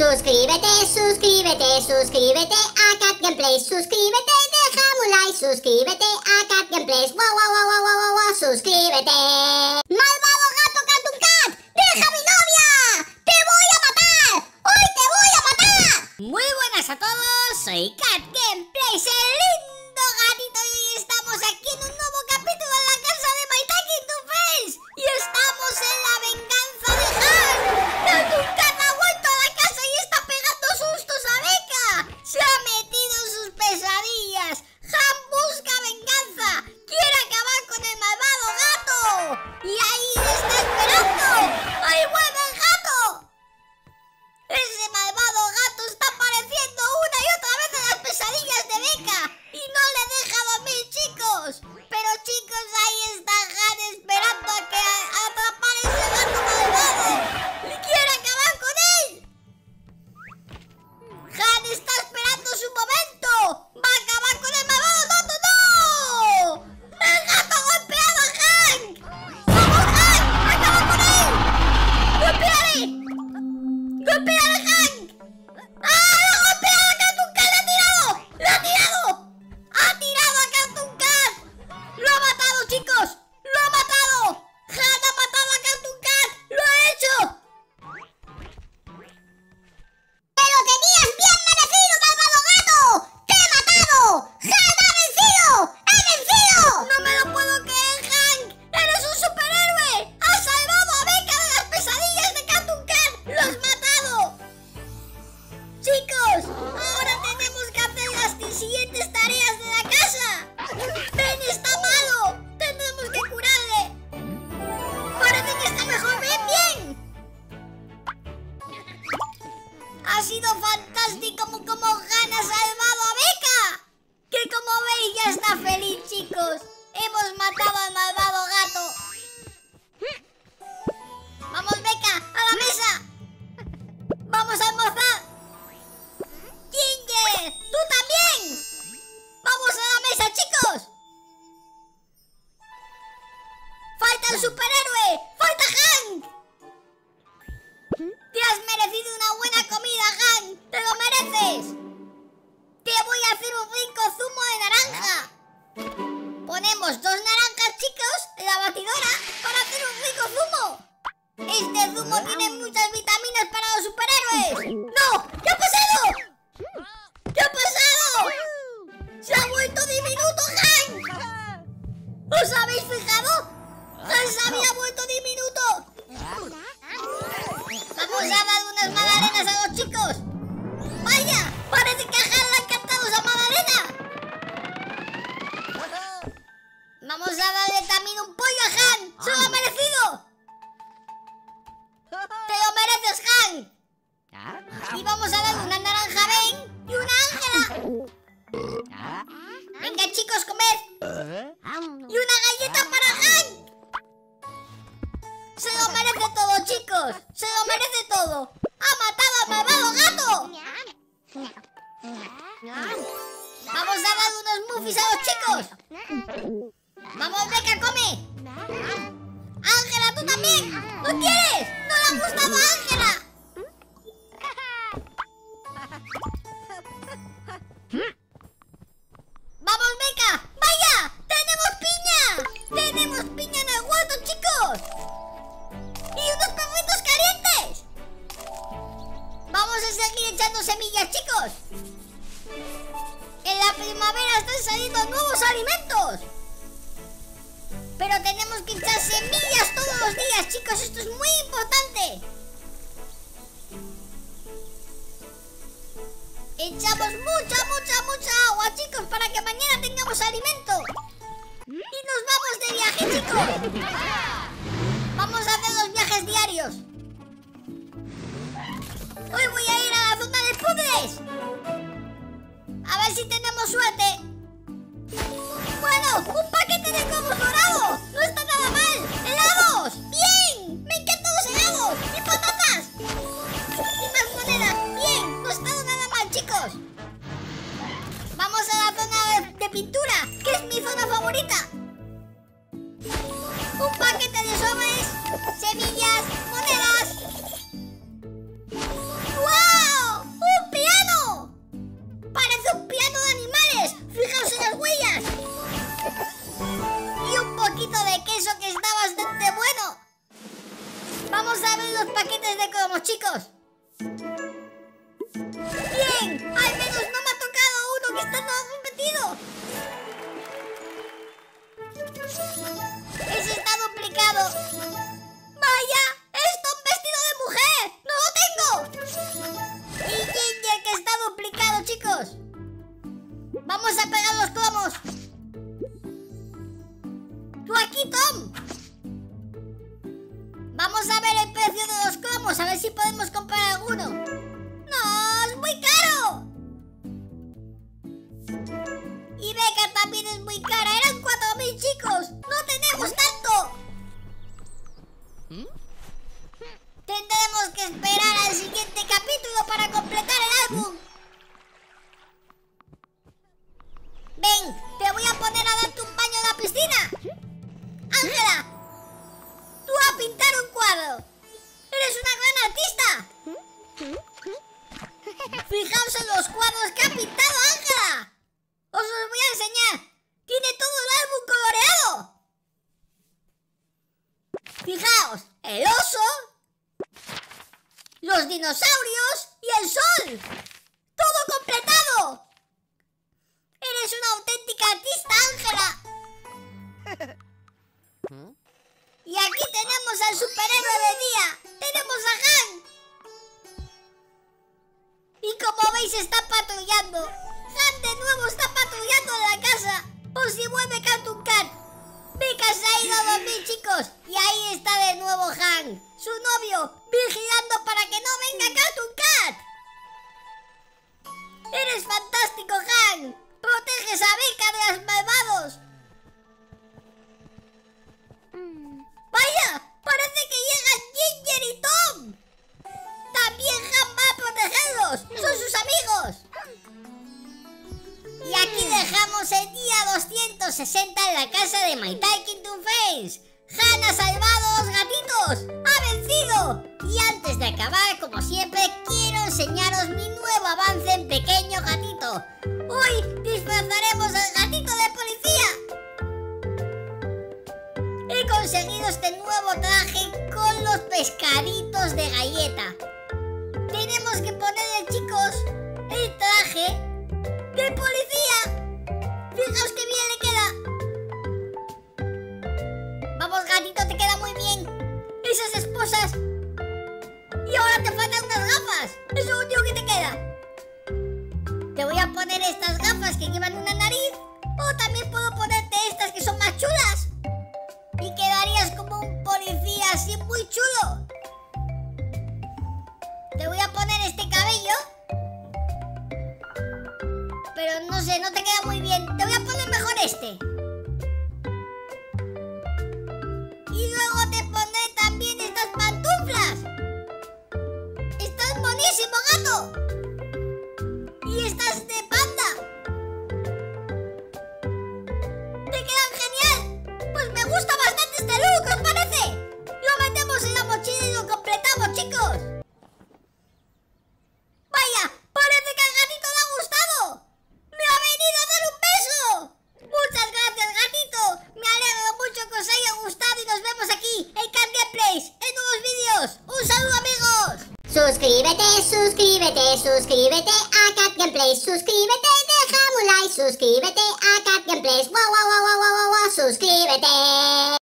Suscríbete a Cat Gameplays. Suscríbete, déjame un like. Suscríbete a Cat Gameplays. Wow, suscríbete. ¡Malvado gato Cartoon Cat! ¡Deja a mi novia! ¡Te voy a matar! ¡Hoy te voy a matar! Muy buenas a todos, soy Cat Gameplays, el lindo gatito, y hoy estamos aquí en un nuevo capítulo en la casa de My Talking to Friends. Y estamos en la venganza de Han. Cartoon Cat ha vuelto a la casa y está pegando sustos a Becca. Se ha metido en sus pesadillas. Han busca venganza, quiere acabar con el malvado gato. Y ahí le está esperando. ¡Ahí vuelve el gato! Ese malvado gato está apareciendo una y otra vez en las pesadillas de Becca y no le deja dormir, chicos. Pero chicos, ahí está Han esperando a que atrapar ese gato malvado. ¿Quiere acabar con él? Han está esperando su momento. Va a acabar con el malvado gato. ¡No! ¡El gato ha golpeado a Hank! ¡Vamos, Hank! ¡Acaba con él! ¡Golpéale! ¡Golpéale, Hank! ¡Ah! ¡Lo ha golpeado a Cartoon Cat! ¡Le ha tirado! ¡Le ha tirado! ¡Ha tirado a Cartoon Cat! ¡Lo ha matado, chicos! ¡Lo ha matado! ¡Han ha matado a Cartoon Cat! ¡Lo ha hecho! ¡Te lo tenías bien merecido, malvado gato! ¡Te he matado! ¡Han ha vencido! ¡He vencido! ¡No me lo puedo creer, Hank! ¡Eres un superhéroe! ¡Has salvado a Becca de las pesadillas de Cartoon Cat! ¡Lo has matado! Chicos, ahora tenemos que hacer las siguientes tareas de la casa. Ben está malo. Tenemos que curarle. Parece que está mejor. Bien. Ha sido fantástico como Han ha salvado a Becca. Que como veis ya está feliz, chicos. Hemos matado al malvado gato. Vamos, Becca, a la mesa. Vamos a almorzar. Ginger, tú también. Vamos a la mesa, chicos. Falta el superhéroe. Falta Hank. Te has merecido una buena comida, Hank. Te lo mereces. Te voy a hacer un rico zumo de naranja. Ponemos 2 naranjas, chicos, en la batidora para hacer un rico zumo. Este zumo tiene muchas vitaminas para los superhéroes. ¡No! ¿Qué ha pasado? ¿Qué ha pasado? ¡Se ha vuelto diminuto, Hank! ¿Os habéis fijado? ¡Han se había vuelto diminuto! Vamos a dar unas magdalenas a los chicos. ¡Vaya! Parece que a Han le ha encantado esa magdalena. Vamos a darle también un pollo a Han. ¡Se lo ha merecido! ¡Te lo mereces, Hank! Y vamos a darle una naranja a Ben y una Ángela. Venga, chicos, comed. Y una galleta para Hank. Se lo merece todo, chicos. Se lo merece todo. ¡Ha matado al malvado gato! Vamos a dar unos muffins a los chicos. Vamos, Becca, come. Ángela, tú también. ¿No quieres? ¿No le ha gustado a Ángela? ¡Vamos, Becca! ¡Vaya! ¡Tenemos piña! ¡Tenemos piña en el huerto, chicos! ¡Y unos perritos calientes! Vamos a seguir echando semillas, chicos. En la primavera están saliendo nuevos alimentos. Pero tenemos que echar semillas todos los días, chicos. Esto es muy importante. Echamos mucha agua, chicos, para que mañana tengamos alimento. Y nos vamos de viaje, chicos. Vamos a hacer 2 viajes diarios. Hoy voy a ir a la zona de puzzles. A ver si tenemos suerte. Bueno, un paquete de globos dorados. No está nada mal. ¡Helados! ¡Bien! ¡Me encantan los helados! ¡Y patatas! ¡Y más monedas! ¡Bien! No está nada mal, chicos. Vamos a la zona de pintura, que es mi zona favorita. Un paquete de sobres, semillas, monedas. ¡Wow! ¡Bien! ¡Al menos no me ha tocado uno que está todo repetido! ¡Ese está duplicado! ¡Vaya! ¡Esto es un vestido de mujer! ¡No lo tengo! ¡Y Ginger que está duplicado, chicos! ¡Vamos a pegar los cromos! ¡Tú aquí, Tom! Vamos a ver el precio de los cromos, a ver si podemos comprar alguno. ¡No! ¡Es muy caro! Y Becca también es muy cara. Eran 4.000, chicos. ¡No tenemos tanto! Tendremos que esperar al siguiente capítulo para completar el álbum. Ven, te voy a poner a darte un baño en la piscina. Ángela, tú a pintar un cuadro. Eres una gran artista. Fijaos en los cuadros que ha pintado Ángela. Os los voy a enseñar. Tiene todo el álbum coloreado. Fijaos, el oso, los dinosaurios y el sol. ¡Todo completado! ¡Eres una auténtica artista, Ángela! Y aquí tenemos al superhéroe del día. ¡Tenemos a Hank! Y como veis está patrullando. Hank de nuevo está patrullando en la casa. Por si vuelve Cartoon Cat. Becca se ha ido a dormir, chicos. Y ahí está de nuevo Hank, su novio, vigilando para que no venga Cartoon Cat. ¡Eres fantástico, Hank! ¡Proteges a Becca de los malvados! ¡Vaya! ¡Parece que llegan Ginger y Tom! ¡También Hank va a protegerlos! ¡Son sus amigos! Y aquí dejamos el día 260 en la casa de My Talking Two-Face. Han ha salvado a los gatitos. ¡Ha vencido! Y antes de acabar, como siempre, quiero enseñaros mi nuevo avance en Pequeño Gatito. Hoy disfrazaremos al gatito de policía. He conseguido este nuevo traje con los pescaditos de galleta. Tenemos que ponerle, chicos, el traje de policía. Fijaos qué bien le queda. Vamos, gatito, te queda muy bien. Esas esposas. Y ahora te faltan unas gafas. Es lo único que te queda. Te voy a poner estas gafas que llevan una nariz. O también puedo ponerte estas que son más chulas. Y quedarías como un policía así muy chulo. Te voy a poner este cabello. Pero no sé, no te queda muy bien. Te voy a poner mejor este. Y luego te pondré también estas pantuflas. Estás buenísimo, gato. Y estas de panda. ¿Te quedan genial? Pues me gusta bastante este look, ¿os parece? Lo metemos en la mochila y lo completamos, chicos. Vaya, parece que al gatito le ha gustado. ¡Me ha venido a dar un beso! Muchas gracias, gatito. Me alegro mucho que os haya gustado y nos vemos aquí en Cat Gameplays en nuevos vídeos. ¡Un saludo, amigos! Suscríbete, suscríbete, suscríbete a Cat Gameplays. Suscríbete, déjame un like. Suscríbete a Cat Gameplays. Wow, wow, wow, wow, wow, wow, suscríbete.